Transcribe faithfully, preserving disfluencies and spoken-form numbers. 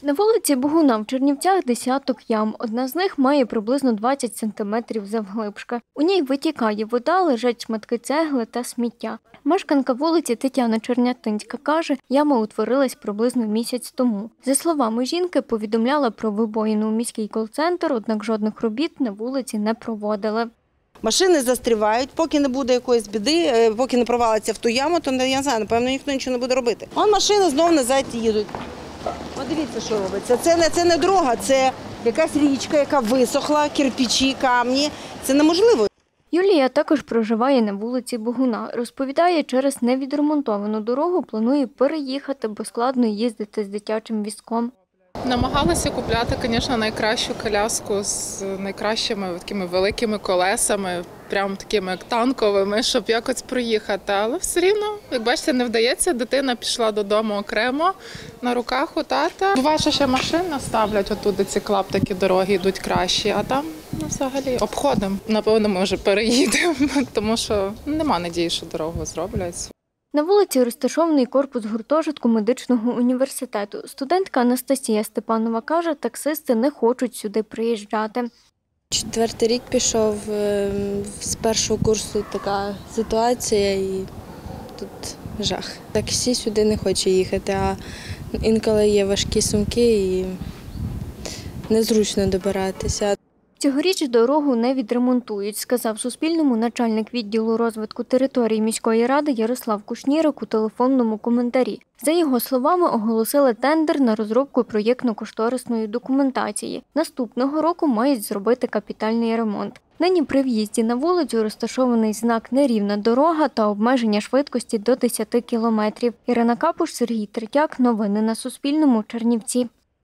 На вулиці Богуна в Чернівцях десяток ям. Одна з них має приблизно двадцять сантиметрів завглибшки. У ній витікає вода, лежать шматки цегли та сміття. Мешканка вулиці Тетяна Чернятинська каже, яма утворилась приблизно місяць тому. За словами жінки, повідомляла про вибоїну у міський кол-центр, однак жодних робіт на вулиці не проводили. Машини застрівають, поки не буде якоїсь біди, поки не провалиться в ту яму, то я не знаю, напевно, ніхто нічого не буде робити. Вон машини знову назад їдуть. Подивіться, що робиться. Це не, це не дорога, це якась річка, яка висохла, кирпичі, камні. Це неможливо. Юлія також проживає на вулиці Богуна. Розповідає, через невідремонтовану дорогу планує переїхати, бо складно їздити з дитячим візком. Намагалася купляти, звісно, найкращу коляску з найкращими такими великими колесами, прям такими як танковими, щоб якось проїхати. Але все рівно, як бачите, не вдається. Дитина пішла додому окремо, на руках у тата. Буває, що ще машини ставлять, отуди ці клаптики дороги йдуть кращі, а там ну, взагалі обходимо. Напевно, ми вже переїдемо, тому що нема надії, що дорогу зроблять. На вулиці розташований корпус гуртожитку медичного університету. Студентка Анастасія Степанова каже, таксисти не хочуть сюди приїжджати. Четвертий рік пішов, з першого курсу така ситуація і тут жах. Таксі сюди не хоче їхати, а інколи є важкі сумки і незручно добиратися. Цьогоріч дорогу не відремонтують, сказав Суспільному начальник відділу розвитку території міської ради Ярослав Кушнірик у телефонному коментарі. За його словами, оголосили тендер на розробку проєктно-кошторисної документації. Наступного року мають зробити капітальний ремонт. Нині при в'їзді на вулицю розташований знак «Нерівна дорога» та обмеження швидкості до десяти кілометрів. Ірина Капуш, Сергій Третяк. Новини на Суспільному. Чернівці.